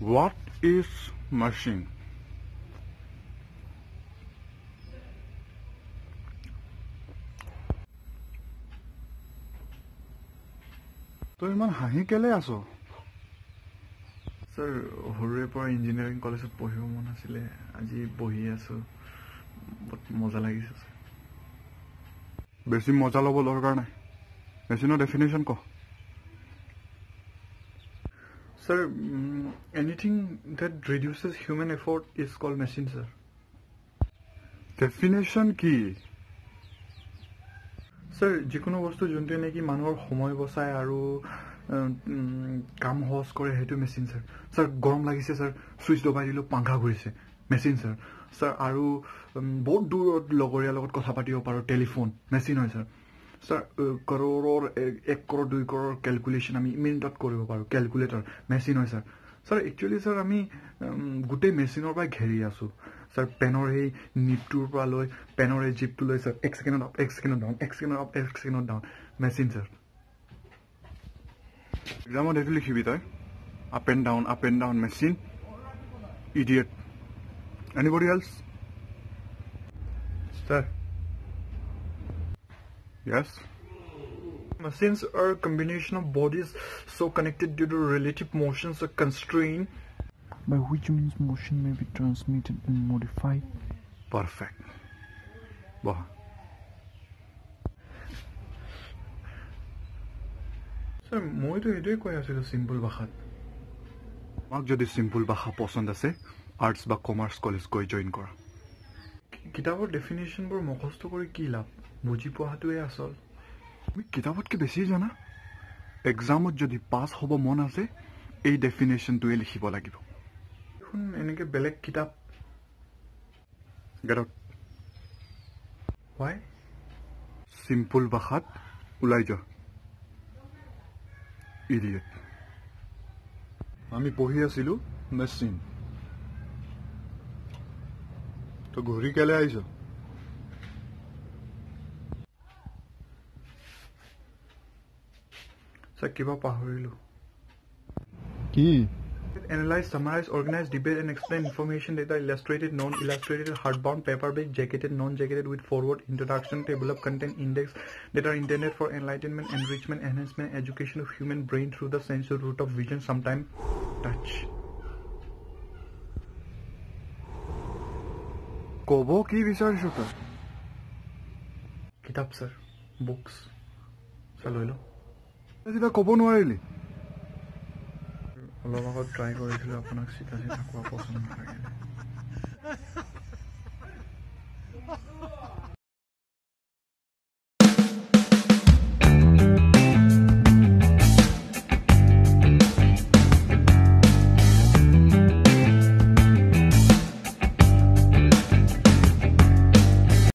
What is machine? তো ইমান হাঁহি কেলে আছো? স্যার সৰুৰে পৰা ইঞ্জিনিয়াৰিং কলেজত পঢ়িব মন আছিলে আজি বহি আছো বহুত মজা লাগিছে স্যার বেছি মজা ল'ব দৰকাৰ নাই মেচিনৰ ডেফিনেশ্যন ক sir anything that reduces human effort is called machine sir definition কি স্যার যিকোনো বস্তু যোনটোৱে নেকি মানুহৰ সময় বচায় আৰু কাম সহজ কৰে সেইটো মেচিন স্যার স্যার গৰম লাগিছে স্যার সুইচ দবাই দিলোঁ পাংখা ঘূৰিছে মেচিন স্যার স্যার আৰু বহুত দূৰত লগৰীয়াৰ লগত কথা পাতিব পাৰোঁ টেলিফোন মেচিন হয় স্যার স্যার কৰোৰৰ 1 কৰোৰ 2 কৰোৰ কেলকুলেশ্যন আমি মিনিটত কৰিব পাৰোঁ কেলকুলেটৰ মেচিন হয় স্যার স্যার একচুৱেলি স্যার আমি গোটেই মেচিনৰ পৰাই ঘেৰি আছোঁ স্যার পেনৰ এই নিপটোৰ পৰা লৈ পেনৰ এই জিপটো লৈ স্যার 1 ছেকেণ্ডত আপ 1 ছেকেণ্ডত ডাউন 1 ছেকেণ্ডত আপ 1 ছেকেণ্ডত ডাউন মেচিন স্যার এক্সামত এইটো লিখিবি তই up and down machine idiot anybody else sir Yes. Machines are a combination of bodies so connected due to relative motions or constraint by which means motion may be transmitted and modified. Perfect. Bah. Sir, মই তো এটাই কৈ আছিলো simple ভাষাত আমাক যদি simple ভাষা পছন্দ আছে আৰ্টছ বা কমাৰ্চ কলেজ গৈ জইন কৰা কিতাপৰ ডেফিনেশ্যনবোৰ মুখস্থ কৰি কি লাভ বুজি পোৱাটোৱে আচল তুমি কিতাপতকৈ বেছি জানা এক্সামত যদি পাছ হ'ব মন আছে এই ডেফিনেশ্যনটোৱে লিখিব লাগিব এখন এনেকৈ বেলেগ কিতাপ গেট আউট হয় সিম্পল ভাষাত ওলাই যোৱা ইডিয়েট আমি পঢ়ি আছিলোঁ মেচিন তো ঘূৰি কেলে আহিছ স্যার কিবা পাহৰিলো কি Analyze, summarize, organize, debate and explain information data illustrated, non-illustrated, hardbound, paperback, jacketed, non-jacketed with forward introduction, table of content, index that are intended for enlightenment, enrichment, enhancement, education of human brain through the sensory route of vision, sometime touch. ক'ব কি বিচাৰিছ তই কিতাপ sir books sir লৈ লওঁ চিধা ক'ব নোৱাৰিলি অলপ আগত ট্ৰাই কৰিছিলোঁ আপোনাক চিধা চিধা কোৱা পচন্দ নালাগে